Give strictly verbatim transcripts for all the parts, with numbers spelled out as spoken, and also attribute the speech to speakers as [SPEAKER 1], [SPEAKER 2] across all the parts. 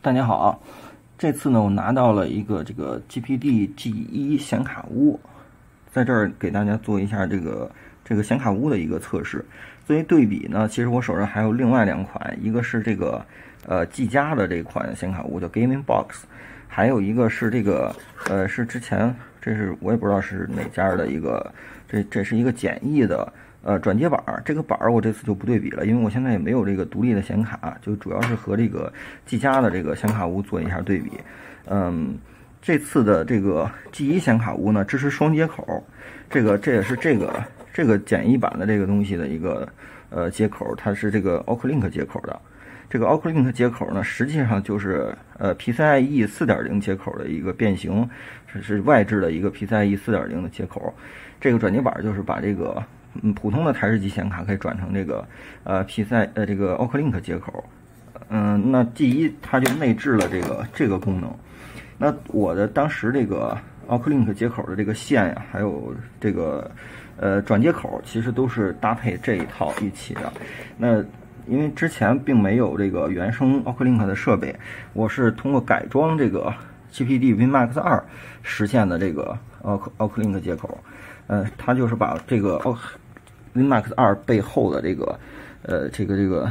[SPEAKER 1] 大家好，这次呢，我拿到了一个这个 G P D G 一显卡屋，在这儿给大家做一下这个这个显卡屋的一个测试。作为对比呢，其实我手上还有另外两款，一个是这个呃技嘉的这款显卡屋叫 Gaming Box， 还有一个是这个呃是之前这是我也不知道是哪家的一个，这这是一个简易的。呃，转接板儿这个板儿我这次就不对比了，因为我现在也没有这个独立的显卡，就主要是和这个技嘉的这个显卡屋做一下对比。嗯，这次的这个 G 一显卡屋呢支持双接口，这个这也是这个这个简易版的这个东西的一个呃接口，它是这个 Oclink 接口的。这个 Oclink 接口呢，实际上就是呃 P C I E 四点零 接口的一个变形，是是外置的一个 P C I E 四点零 的接口。这个转接板就是把这个嗯，普通的台式机显卡可以转成这个呃 P C I 呃这个 Oclink 接口，嗯，那 G 一它就内置了这个这个功能。那我的当时这个 Oclink 接口的这个线呀，还有这个呃转接口，其实都是搭配这一套一起的。那因为之前并没有这个原生 Oclink 的设备，我是通过改装这个 G P D WinMax 二实现的这个 Oclink 接口。呃，它就是把这个 WinMax 二背后的这个呃这个这个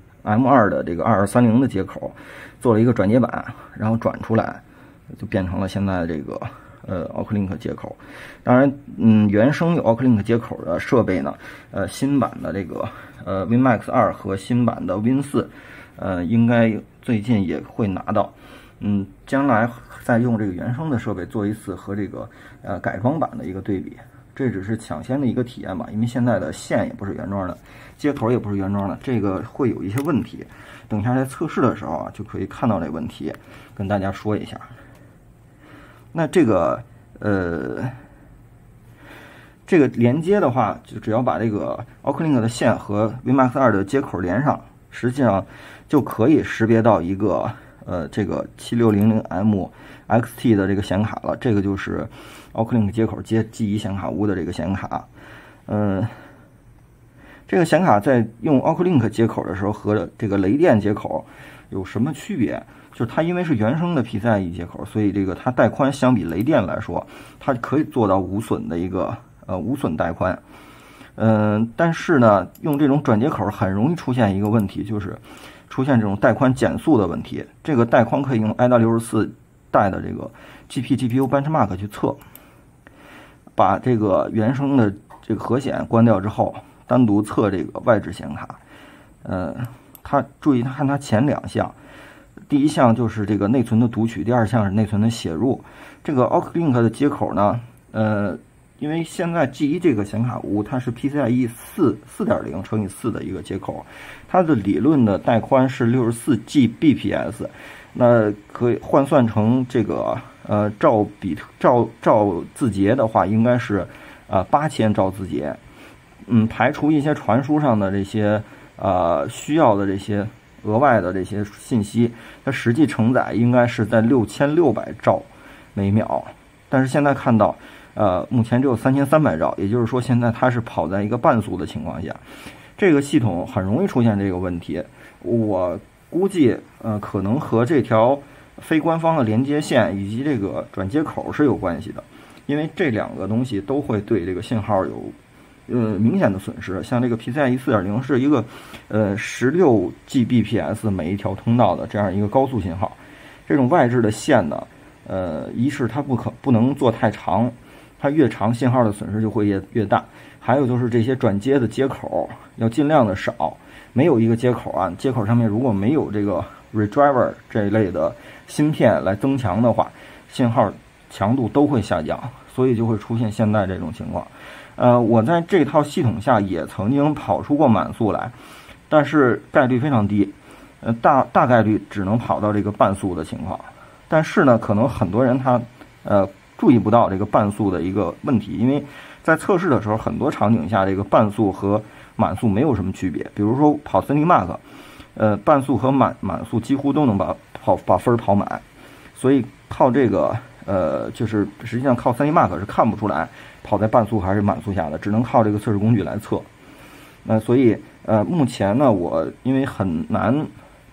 [SPEAKER 1] M 二 的这个二二三零的接口做了一个转接板，然后转出来就变成了现在的这个呃 Oclink 接口。当然，嗯，原生有 Oclink 接口的设备呢，呃，新版的这个呃 WinMax 二和新版的 Win 四，呃，应该最近也会拿到。嗯，将来再用这个原生的设备做一次和这个呃改装版的一个对比。这只是抢先的一个体验吧，因为现在的线也不是原装的，接口也不是原装的，这个会有一些问题。等一下在测试的时候啊，就可以看到这个问题，跟大家说一下。那这个呃，这个连接的话，就只要把这个 Oclink 的线和 WinMax 二的接口连上，实际上就可以识别到一个呃这个七六零零 M X T 的这个显卡了，这个就是 Oclink 接口接 G 一显卡屋的这个显卡。嗯、呃，这个显卡在用 Oclink 接口的时候和这个雷电接口有什么区别？就是它因为是原生的 P C I E 接口，所以这个它带宽相比雷电来说，它可以做到无损的一个呃无损带宽。嗯、呃，但是呢，用这种转接口很容易出现一个问题，就是出现这种带宽减速的问题。这个带宽可以用 I D A 六十四带的这个 G P G P U Benchmark 去测，把这个原生的这个核显关掉之后，单独测这个外置显卡。呃，它注意看它前两项，第一项就是这个内存的读取，第二项是内存的写入。这个 Oclink 的接口呢，呃，因为现在 G 一这个显卡屋它是 P C I E 四 四点零乘以四的一个接口，它的理论的带宽是六十四 G B P S。那可以换算成这个呃兆比特兆兆字节的话，应该是呃八千兆字节。嗯，排除一些传输上的这些呃需要的这些额外的这些信息，它实际承载应该是在六千六百兆每秒。但是现在看到，呃，目前只有三千三百兆，也就是说现在它是跑在一个半速的情况下，这个系统很容易出现这个问题。我估计呃可能和这条非官方的连接线以及这个转接口是有关系的，因为这两个东西都会对这个信号有呃明显的损失。像这个 P C I E 四点零 是一个呃十六 G B P S 每一条通道的这样一个高速信号，这种外置的线呢，呃一是它不可不能做太长，它越长信号的损失就会越越大。还有就是这些转接的接口要尽量的少。没有一个接口啊，接口上面如果没有这个 redriver 这一类的芯片来增强的话，信号强度都会下降，所以就会出现现在这种情况。呃，我在这套系统下也曾经跑出过满速来，但是概率非常低，呃，大大概率只能跑到这个半速的情况。但是呢，可能很多人他呃注意不到这个半速的一个问题，因为在测试的时候，很多场景下这个半速和满速没有什么区别。比如说跑 CineMark， 呃，半速和满满速几乎都能把跑把分跑满，所以靠这个呃，就是实际上靠 CineMark 是看不出来跑在半速还是满速下的，只能靠这个测试工具来测。那、呃、所以呃，目前呢，我因为很难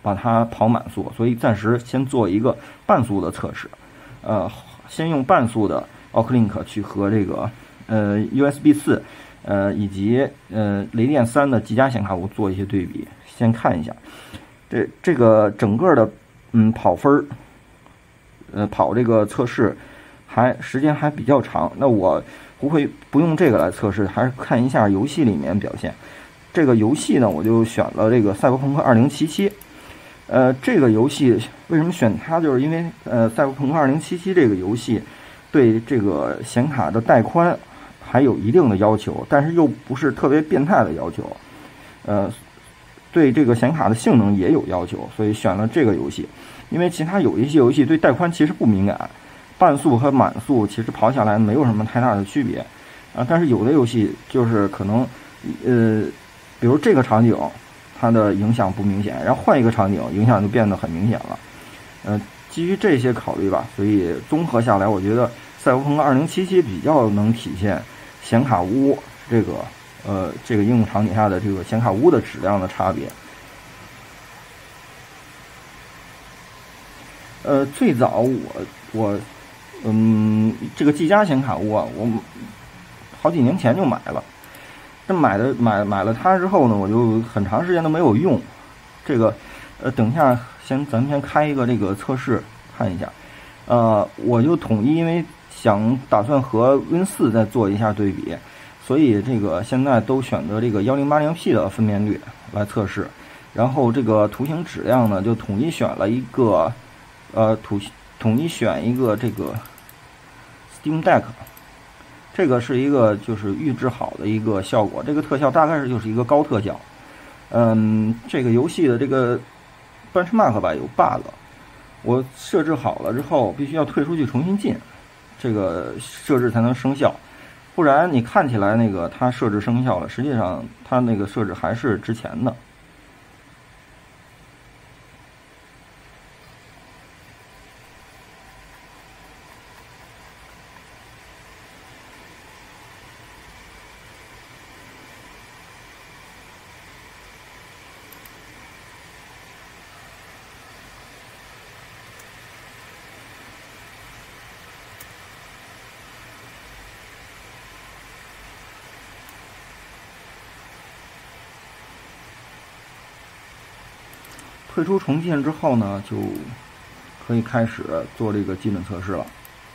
[SPEAKER 1] 把它跑满速，所以暂时先做一个半速的测试。呃，先用半速的 Oclink 去和这个呃 U S B 四，呃以及呃雷电三的技嘉显卡坞做一些对比，先看一下。这这个整个的嗯跑分儿，呃跑这个测试还时间还比较长。那我不会不用这个来测试，还是看一下游戏里面表现。这个游戏呢，我就选了这个赛博朋克二零七七。呃，这个游戏为什么选它？就是因为呃，赛博朋克二零七七这个游戏对这个显卡的带宽还有一定的要求，但是又不是特别变态的要求。呃，对这个显卡的性能也有要求，所以选了这个游戏。因为其他有一些游戏对带宽其实不敏感，半速和满速其实跑下来没有什么太大的区别啊。但是有的游戏就是可能呃，比如这个场景。它的影响不明显，然后换一个场景，影响就变得很明显了。呃，基于这些考虑吧，所以综合下来，我觉得赛博朋克二零七七比较能体现显卡坞这个呃这个应用场景下的这个显卡坞的质量的差别。呃，最早我我嗯这个技嘉显卡坞啊，我好几年前就买了。这买的买买了它之后呢，我就很长时间都没有用。这个，呃，等一下，先咱们先开一个这个测试看一下。呃，我就统一，因为想打算和 Win 四再做一下对比，所以这个现在都选择这个一零八零 P 的分辨率来测试。然后这个图形质量呢，就统一选了一个，呃，图统一选一个这个 Steam Deck。这个是一个就是预制好的一个效果，这个特效大概是就是一个高特效。嗯，这个游戏的这个 benchmark 吧有 bug， 我设置好了之后必须要退出去重新进，这个设置才能生效，不然你看起来那个它设置生效了，实际上它那个设置还是之前的。退出重建之后呢，就可以开始做这个基准测试了。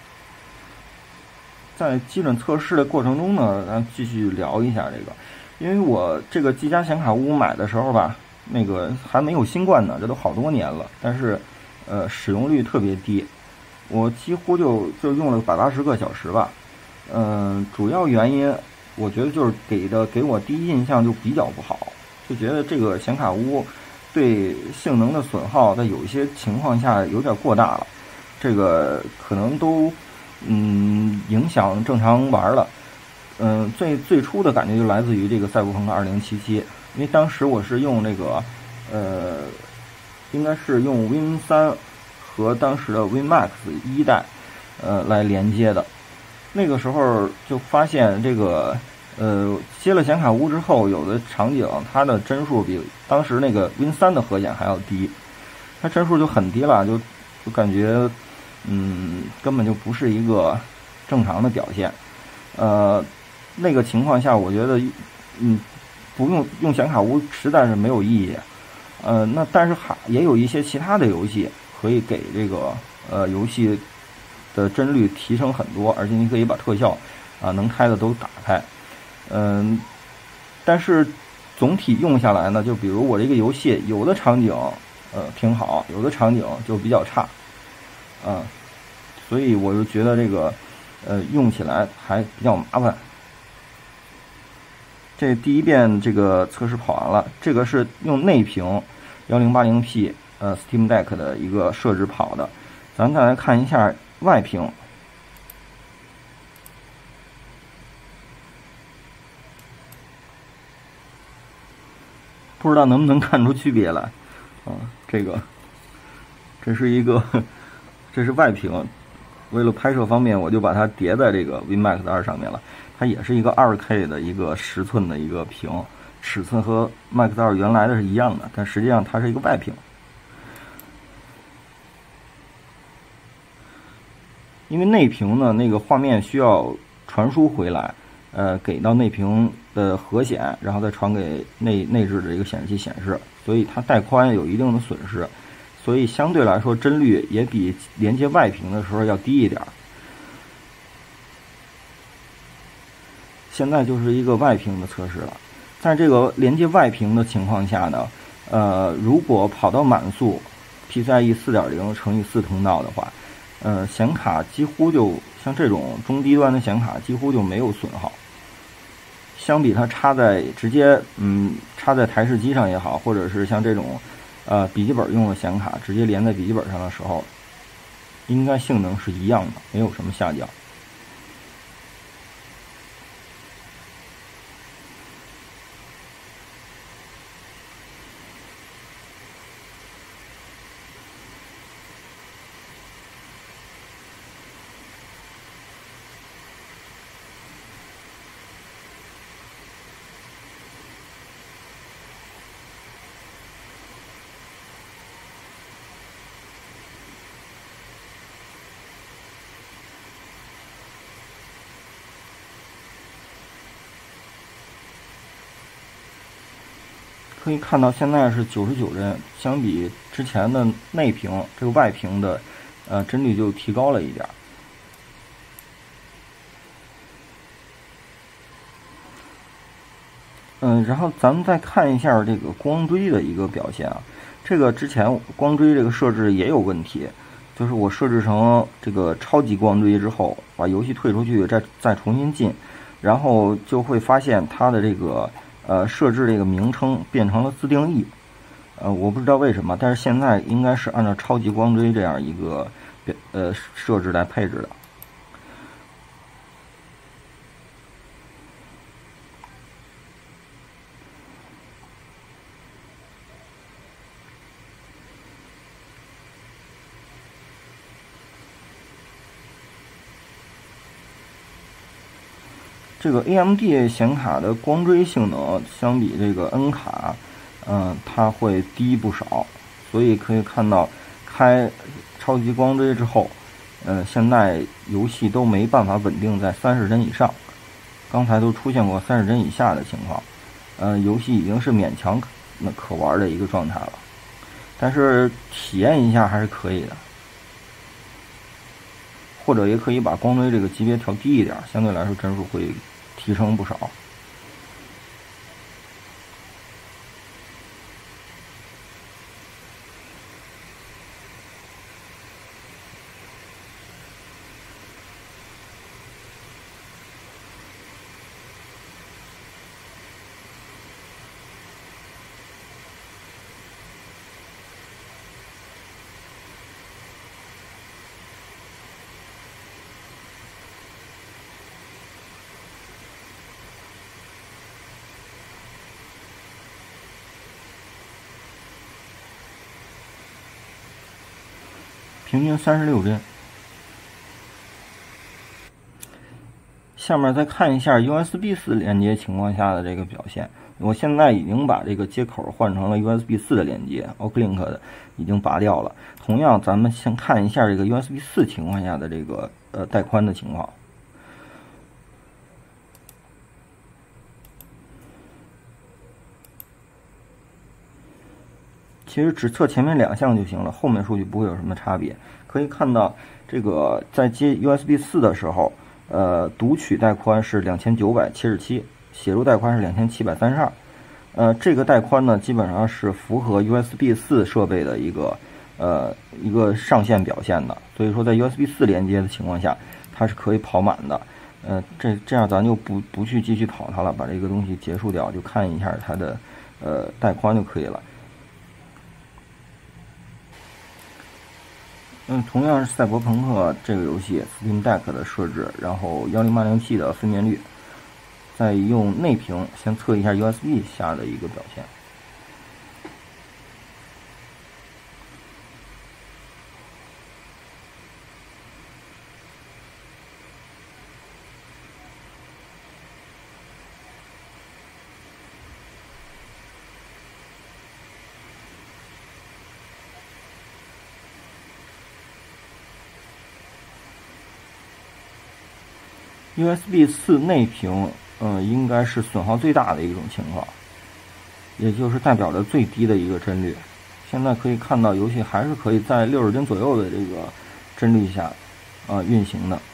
[SPEAKER 1] 在基准测试的过程中呢，咱继续聊一下这个，因为我这个技嘉显卡坞买的时候吧，那个还没有新冠呢，这都好多年了，但是呃使用率特别低，我几乎就就用了百八十个小时吧。嗯、呃，主要原因我觉得就是给的给我第一印象就比较不好，就觉得这个显卡坞对性能的损耗在有一些情况下有点过大了，这个可能都嗯影响正常玩了。嗯、呃，最最初的感觉就来自于这个赛博朋克二零七七，因为当时我是用那个呃，应该是用 Win 三和当时的 Win Max 一代呃来连接的，那个时候就发现这个。呃，接了显卡坞之后，有的场景它的帧数比当时那个 Win 三的核显还要低，它帧数就很低了，就就感觉嗯根本就不是一个正常的表现。呃，那个情况下，我觉得嗯不用用显卡坞实在是没有意义。呃，那但是还也有一些其他的游戏可以给这个呃游戏的帧率提升很多，而且你可以把特效啊、呃、能开的都打开。嗯，但是总体用下来呢，就比如我这个游戏，有的场景呃挺好，有的场景就比较差，啊、嗯，所以我就觉得这个呃用起来还比较麻烦。这第一遍这个测试跑完了，这个是用内屏一零八零 P 呃 Steam Deck 的一个设置跑的，咱再来看一下外屏。不知道能不能看出区别来，啊，这个，这是一个，这是外屏，为了拍摄方便，我就把它叠在这个 Win Max 二上面了。它也是一个 二 K 的一个十寸的一个屏，尺寸和 Max 二原来的是一样的，但实际上它是一个外屏。 因为内屏呢那个画面需要传输回来，呃，给到内屏的核显，然后再传给内内置的一个显示器显示，所以它带宽有一定的损失，所以相对来说帧率也比连接外屏的时候要低一点。现在就是一个外屏的测试了，在这个连接外屏的情况下呢，呃，如果跑到满速 P C I E 四点零 乘以四通道的话，呃，显卡几乎就像这种中低端的显卡几乎就没有损耗。相比它插在直接嗯插在台式机上也好，或者是像这种呃笔记本用的显卡直接连在笔记本上的时候，应该性能是一样的，没有什么下降。可以看到现在是九十九帧，相比之前的内屏这个外屏的，呃，帧率就提高了一点。嗯，然后咱们再看一下这个光追的一个表现啊，这个之前光追这个设置也有问题，就是我设置成这个超级光追之后，把游戏退出去，再再重新进，然后就会发现它的这个。呃，设置这个名称变成了自定义，呃，我不知道为什么，但是现在应该是按照超级光追这样一个呃设置来配置的。这个 A M D 显卡的光追性能相比这个 N 卡，嗯、呃，它会低不少，所以可以看到，开超级光追之后，呃，现在游戏都没办法稳定在三十帧以上，刚才都出现过三十帧以下的情况，呃，游戏已经是勉强可可玩的一个状态了，但是体验一下还是可以的。或者也可以把光追这个级别调低一点，相对来说帧数会提升不少。平均三十六帧。下面再看一下 U S B 四 连接情况下的这个表现。我现在已经把这个接口换成了 U S B 四 的连接 ，Oclink 的已经拔掉了。同样，咱们先看一下这个 U S B 四 情况下的这个呃带宽的情况。其实只测前面两项就行了，后面数据不会有什么差别。可以看到，这个在接 U S B 四 的时候，呃，读取带宽是两千九百七十七，写入带宽是两千七百三十二。呃，这个带宽呢，基本上是符合 U S B 四 设备的一个呃一个上限表现的。所以说，在 U S B 四 连接的情况下，它是可以跑满的。呃，这这样咱就不不去继续跑它了，把这个东西结束掉，就看一下它的呃带宽就可以了。嗯，同样是赛博朋克这个游戏 Steam Deck 的设置，然后一零八零 P 的分辨率，再用内屏先测一下 U S B 下的一个表现。 U S B 四内屏，呃，应该是损耗最大的一种情况，也就是代表着最低的一个帧率。现在可以看到，游戏还是可以在六十帧左右的这个帧率下，呃，运行的。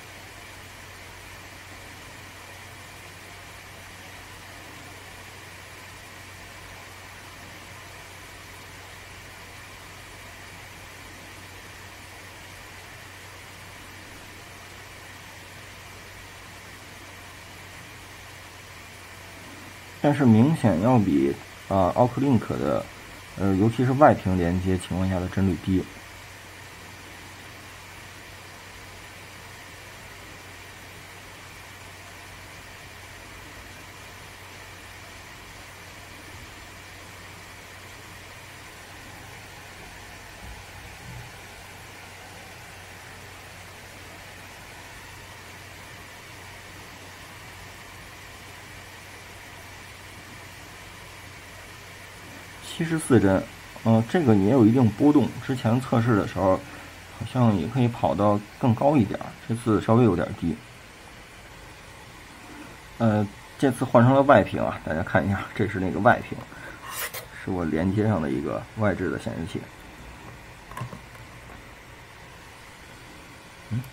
[SPEAKER 1] 但是明显要比啊 Oculink 的，呃，尤其是外屏连接情况下的帧率低。七十四帧，呃，这个也有一定波动。之前测试的时候，好像也可以跑到更高一点，这次稍微有点低。呃，这次换成了外屏啊，大家看一下，这是那个外屏，是我连接上的一个外置的显示器。嗯。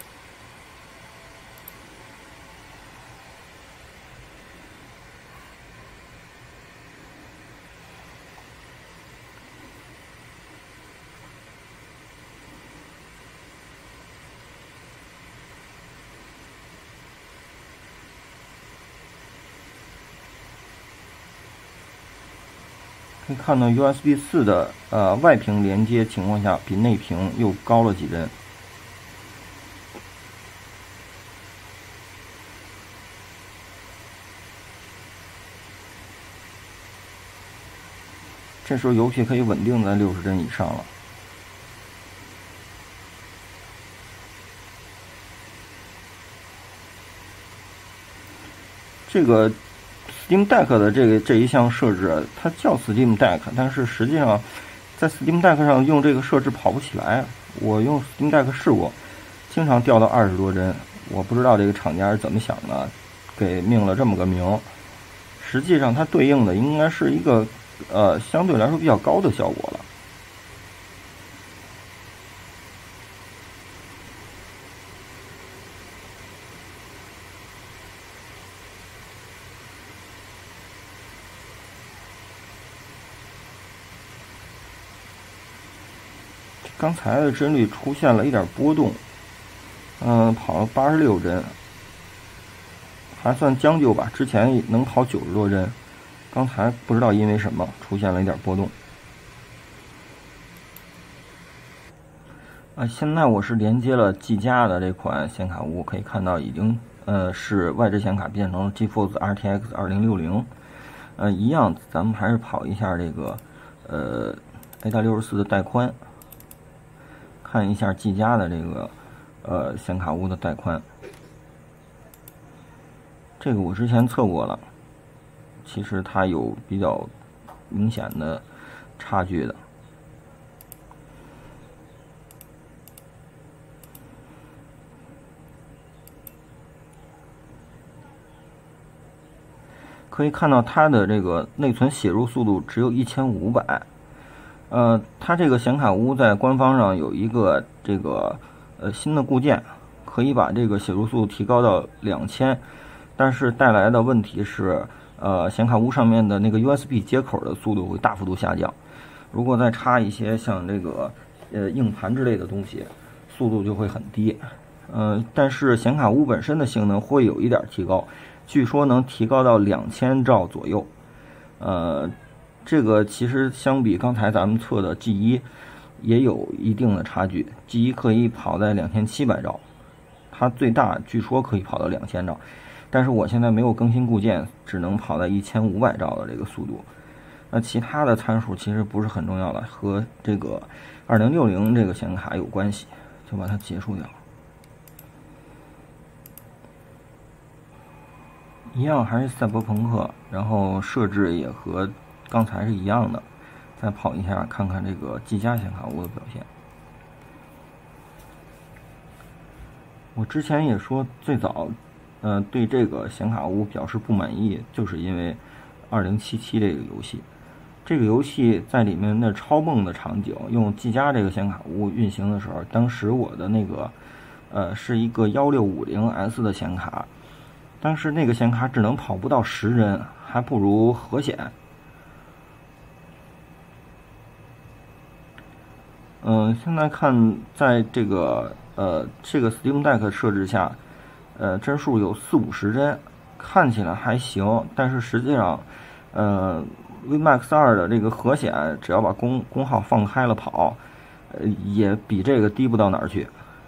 [SPEAKER 1] 可以看到 U S B 四的呃外屏连接情况下，比内屏又高了几帧。这时候游戏可以稳定在六十帧以上了。这个 Steam Deck 的这个这一项设置，它叫 Steam Deck， 但是实际上在 Steam Deck 上用这个设置跑不起来。我用 Steam Deck 试过，经常掉到二十多帧。我不知道这个厂家是怎么想的，给命了这么个名。实际上它对应的应该是一个呃相对来说比较高的效果了。刚才的帧率出现了一点波动，嗯、呃，跑了八十六帧，还算将就吧。之前能跑九十多帧，刚才不知道因为什么出现了一点波动。啊，现在我是连接了技嘉的这款显卡坞，可以看到已经呃是外置显卡变成了 GeForce R T X 二零六零，呃，一样，咱们还是跑一下这个呃 A 大六十四的带宽。看一下技嘉的这个呃显卡坞的带宽，这个我之前测过了，其实它有比较明显的差距的。可以看到它的这个内存写入速度只有一千五百。呃，它这个显卡坞在官方上有一个这个呃新的固件，可以把这个写入速度提高到两千，但是带来的问题是，呃，显卡坞上面的那个 U S B 接口的速度会大幅度下降。如果再插一些像这个呃硬盘之类的东西，速度就会很低。呃，但是显卡坞本身的性能会有一点提高，据说能提高到两千兆左右。呃。这个其实相比刚才咱们测的 G 一也有一定的差距 ，G 一可以跑在两千七百兆，它最大据说可以跑到两千兆，但是我现在没有更新固件，只能跑在一千五百兆的这个速度。那其他的参数其实不是很重要了，和这个二零六零这个显卡有关系，就把它结束掉。一样还是赛博朋克，然后设置也和刚才是一样的，再跑一下看看这个技嘉显卡坞的表现。我之前也说，最早呃，对这个显卡屋表示不满意，就是因为二零七七这个游戏。这个游戏在里面的超梦的场景，用技嘉这个显卡屋运行的时候，当时我的那个呃是一个一六五零 S 的显卡，当时那个显卡只能跑不到十帧，还不如核显。嗯、呃，现在看在这个呃这个 Steam Deck 设置下，呃帧数有四五十帧，看起来还行，但是实际上，呃 V MAX 二的这个核显，只要把功功耗放开了跑，呃也比这个低不到哪儿去。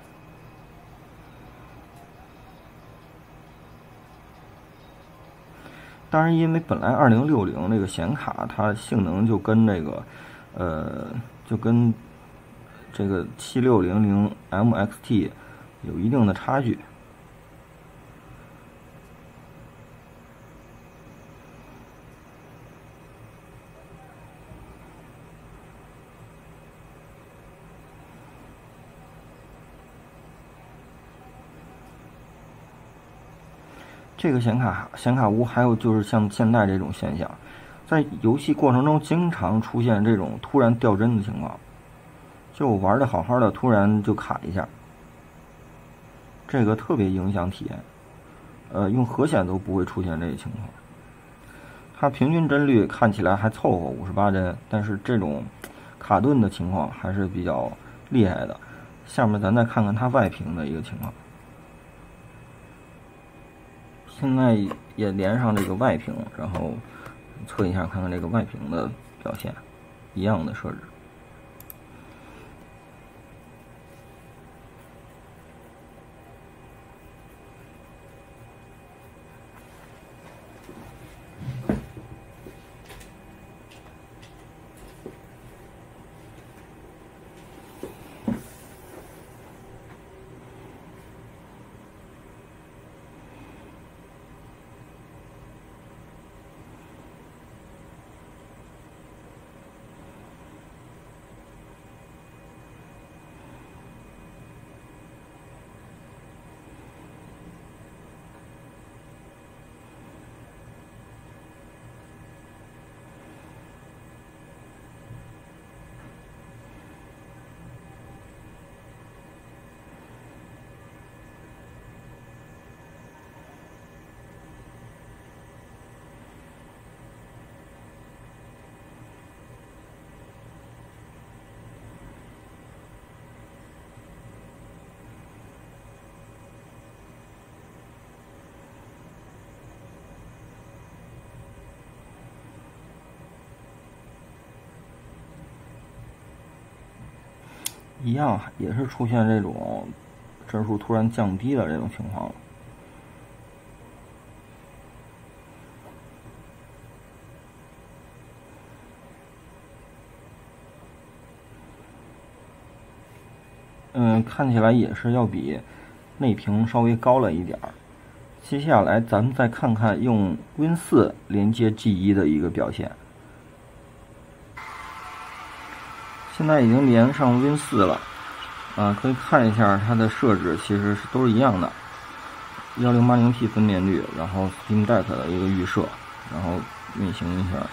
[SPEAKER 1] 当然，因为本来二零六零这个显卡它性能就跟这个，呃，就跟这个七六零零 M X T 有一定的差距。这个显卡显卡屋还有就是像现在这种现象，在游戏过程中经常出现这种突然掉帧的情况，就我玩的好好的突然就卡一下，这个特别影响体验。呃，用核显都不会出现这个情况。它平均帧率看起来还凑合五十八帧，但是这种卡顿的情况还是比较厉害的。下面咱再看看它外屏的一个情况。现在也连上这个外屏，然后测一下看看这个外屏的表现，一样的设置。一样也是出现这种帧数突然降低的这种情况。嗯，看起来也是要比内屏稍微高了一点儿。接下来咱们再看看用 Win 四连接 G 一的一个表现。现在已经连上 Win 四了，啊，可以看一下它的设置，其实是都是一样的， 一零八零 P 分辨率，然后 Steam Deck 的一个预设，然后运行一下。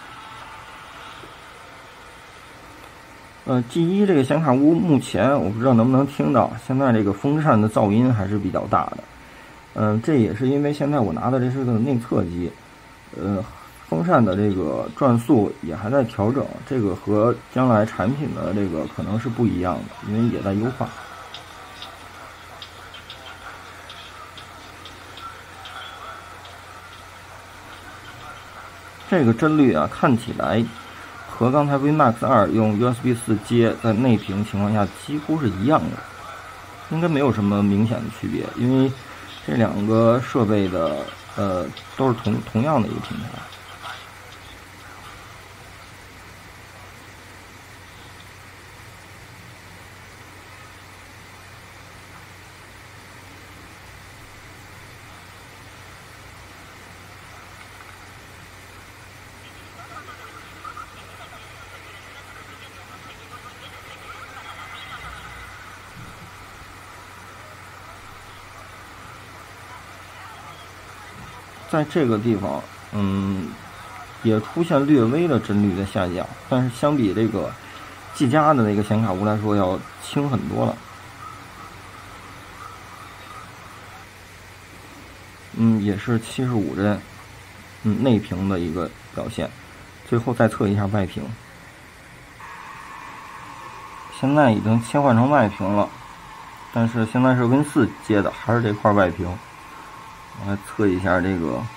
[SPEAKER 1] 呃 ，G 一这个显卡屋目前我不知道能不能听到，现在这个风扇的噪音还是比较大的。嗯、呃，这也是因为现在我拿的这是个内测机，呃。风扇的这个转速也还在调整，这个和将来产品的这个可能是不一样的，因为也在优化。这个帧率啊，看起来和刚才 V MAX 二用 U S B 四接在内屏情况下几乎是一样的，应该没有什么明显的区别，因为这两个设备的呃都是同同样的一个平台。 在这个地方，嗯，也出现略微的帧率的下降，但是相比这个技嘉的那个显卡坞来说，要轻很多了。嗯，也是七十五帧，嗯，内屏的一个表现。最后再测一下外屏，现在已经切换成外屏了，但是现在是 Win 四接的，还是这块外屏。我来测一下这个。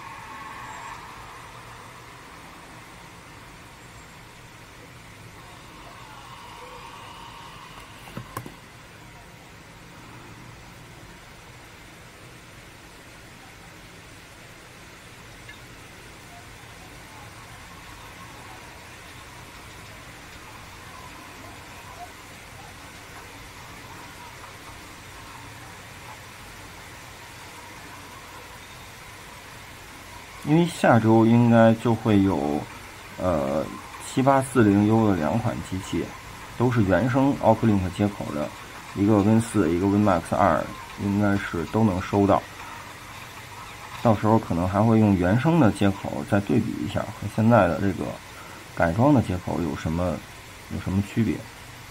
[SPEAKER 1] 因为下周应该就会有，呃，七八四零 U 的两款机器，都是原生 Oculink 接口的，一个 Win 四，一个 WinMax 二，应该是都能收到。到时候可能还会用原生的接口再对比一下，和现在的这个改装的接口有什么有什么区别。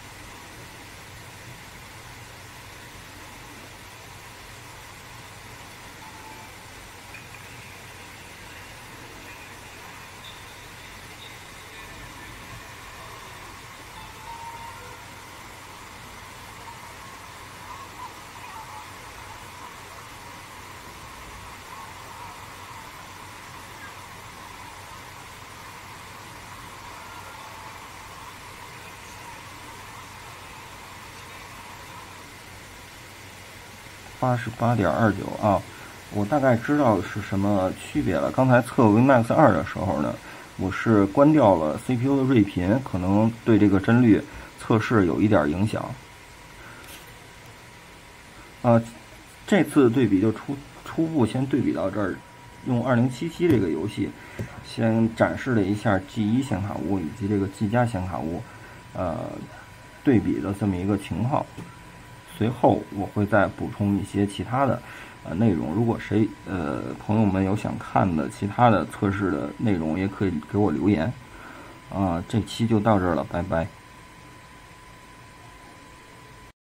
[SPEAKER 1] 八十八点二九啊，我大概知道是什么区别了。刚才测 WinMax 二的时候呢，我是关掉了 C P U 的睿频，可能对这个帧率测试有一点影响。啊，这次对比就初初步先对比到这儿，用二零七七这个游戏，先展示了一下 G 一 显卡坞以及这个技嘉显卡坞，呃，对比的这么一个情况。随后我会再补充一些其他的呃内容，如果谁呃朋友们有想看的其他的测试的内容，也可以给我留言。啊，这期就到这儿了，拜拜。